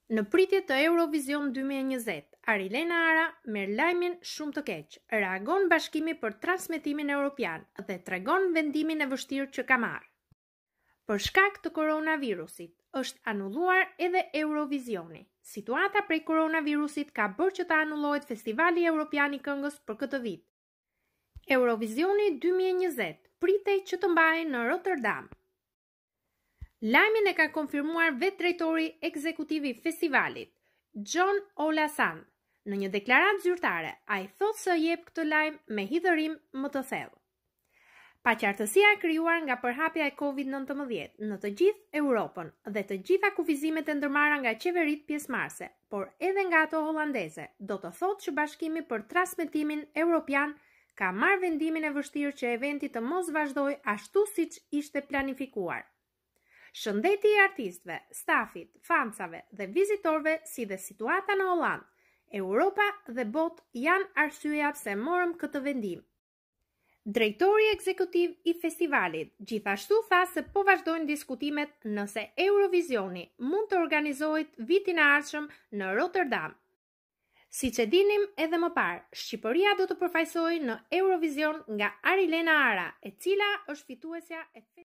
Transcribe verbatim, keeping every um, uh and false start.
Në pritje të Eurovision dy mijë e njëzet, Arilena Ara merr lajmin shumë të keq. Reagon Bashkimi për Transmetimin Evropian dhe tregon vendimin e vështirë që ka marrë. Për shkak të koronavirusit, është anulluar edhe Eurovisioni. Situata prej koronavirusit ka bërë që të anullohet Festivali Evropian i Këngës për këtë vit. Eurovisioni dy mijë e njëzet pritej që të mbahej në Rotterdam. Lajmin e ka konfirmuar vetë drejtori ekzekutiv i festivalit, John Olasan. Në një deklaratë zyrtare, ai thotë se jep këtë lajm me hidhërim më të thellë. Paqartësia e krijuar nga përhapja e kovid nëntëmbëdhjetë në të gjithë Europën dhe të gjitha kufizimet e ndërmarra nga qeveritë pjesëmarrëse, por edhe nga ato holandeze, do të thotë që Bashkimi për Transmetimin Evropian ka marrë vendimin e vështirë që eventi të mos vazhdojë ashtu siç ishte planifikuar. Shëndeti i artistëve, stafit, fansave dhe vizitorëve, si dhe situata në Hollandë, Europa dhe botë janë arsyeja pse morëm këtë vendim. Drejtori ekzekutiv i festivalit gjithashtu tha se po vazhdojnë diskutimet nëse Eurovisioni mund të organizohet vitin e ardhshëm në Rotterdam. Siç e dinim edhe më parë, Shqipëria do të përfaqësohej në Eurovision nga Arilena Ara, e cila është fituesja e